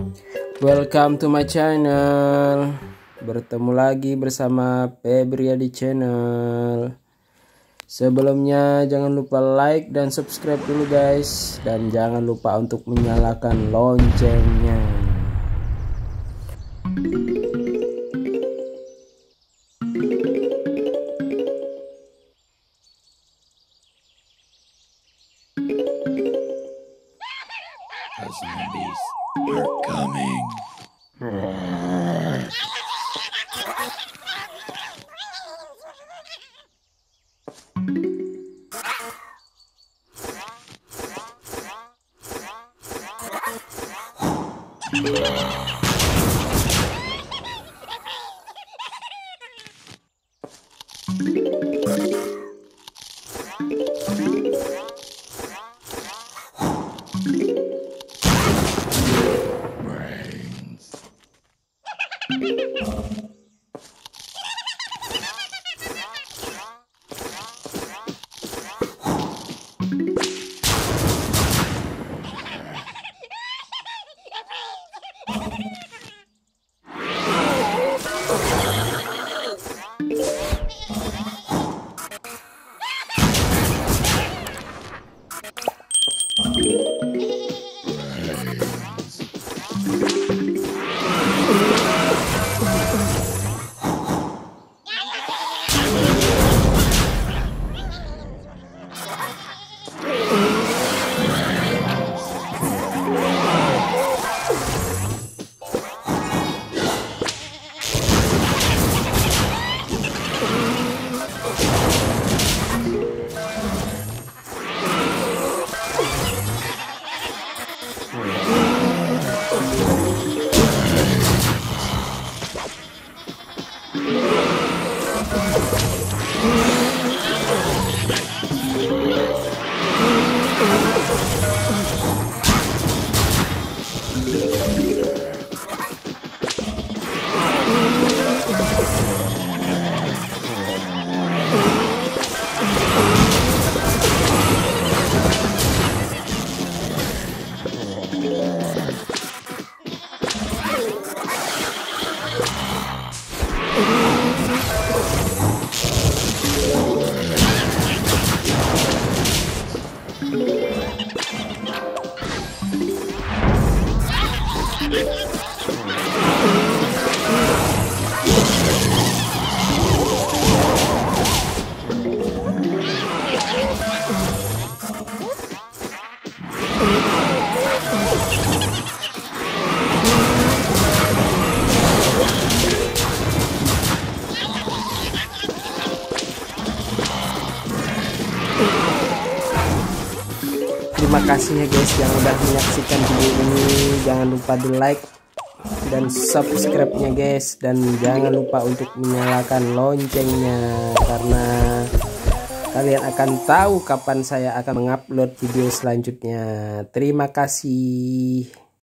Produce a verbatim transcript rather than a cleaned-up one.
Welcome to my channel. Bertemu lagi bersama Febriadi Channel. Sebelumnya jangan lupa like dan subscribe dulu guys, dan jangan lupa untuk menyalakan loncengnya. The zombies are coming. Terima kasih ya guys yang udah menyaksikan video ini. Jangan lupa di like dan subscribe nya guys, dan jangan lupa untuk menyalakan loncengnya, karena kalian akan tahu kapan saya akan mengupload video selanjutnya. Terima kasih.